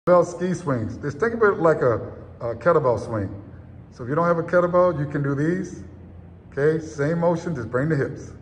Dumbbell ski swings. Just think of it like a kettlebell swing. So if you don't have a kettlebell, you can do these. Okay, same motion, just bring the hips.